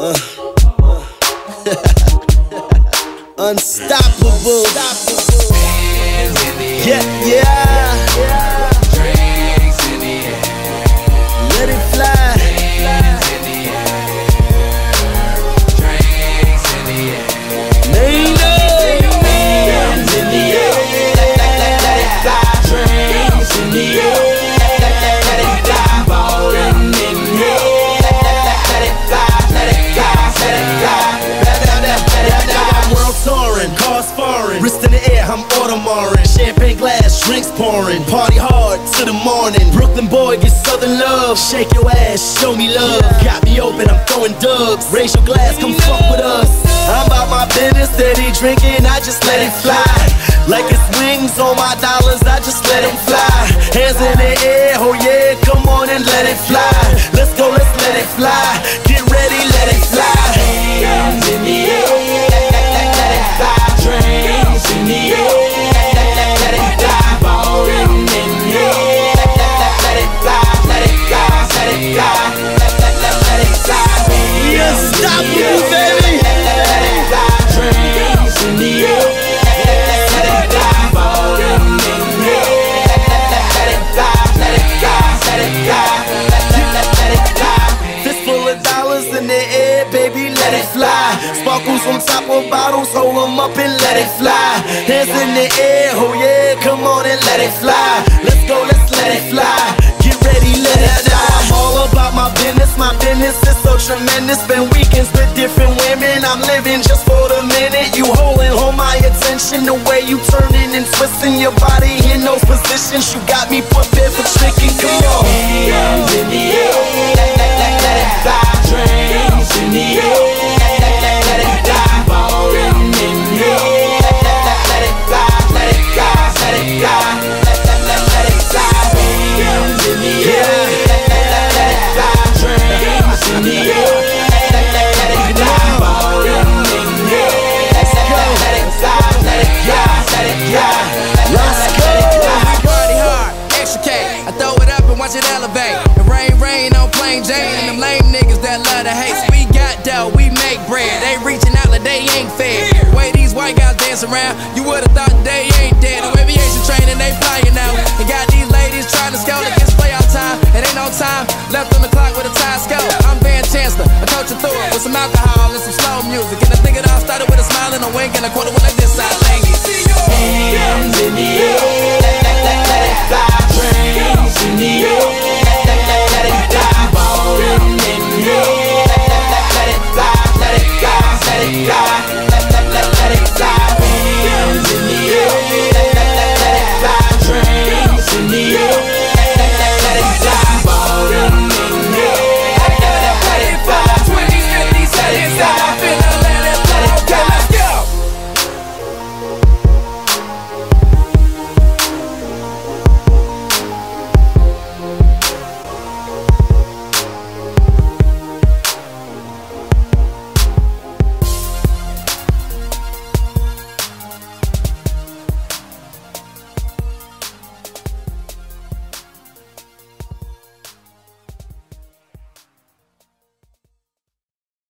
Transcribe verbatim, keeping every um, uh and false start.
Uh. Unstoppable. Yeah, yeah. Drinks in the air. Let it fly. Drinks in the air. Drinks in the air. Nino. Hands in the air. Let it fly. Drinks in the air. Let it fly. Ballin' in here. Let it fly. Let it fly. Let it fly. I'm world touring, cars foreign, wrist in the air, I'm Audemars. Champagne glass, drinks pouring, party hard to the morning. Brooklyn boy get southern love, shake your ass, show me love. Got me open, I'm throwing dubs, raise your glass, come fuck with us. I'm about my business, steady drinking, I just let it fly. Like it's wings on my dollars, I just let them fly. Hands in the air, oh yeah, come on and let it fly. Let's go, let's let it fly. Get ready, let it fly. Hands in the air. Let it fly. Drinks in the air. Let it fly. Ballin' in here. Let it fly. Let it fly. Let it fly. Let it fly. We unstoppable, baby. Let it fly. Drinks in the air. Let it fly. Ballin' in here. Let it fly. Let it fly. Let it fly. Let it fly. Fistful of dollars in the air, baby, let it fly. Sparkles on top of bottles, hold them up and let it fly. Hands in the air, oh yeah, come on and let it fly. Let's go, let's let it fly. Get ready, let it fly. I'm all about my business, my business is so tremendous. Spend weekends with different women, I'm living just for the minute. You holding, hold my attention, the way you turning and twisting your body in those positions. You got me prepared for tricking, come on. Hands in the air. Let it fly. Drinks in the air. Let it fly. Ballin' in here. Let it fly. Let it fly. Let it fly. Let it fly. Hands in the air. Let it fly. Drinks in the air. Let it fly. Ballin' in here. Let it fly. Let it fly. Let it fly. Let's go. Party hard, extra K. I throw it up and watch it elevate. The rain, rain on plain Jane and them lame niggas that love to hate. So we got dough, we make bread. They reaching out like they ain't fed. The way these white guys dance around, you would've thought they ain't dead. No aviation training, they flying out. And got these ladies trying to scout against playoff time. It ain't no time left on the clock with a tie scope. I'm Van Chancellor, I coach you through it with some alcohol and some slow music. And I think it all started with a smile and a wink and a quarter.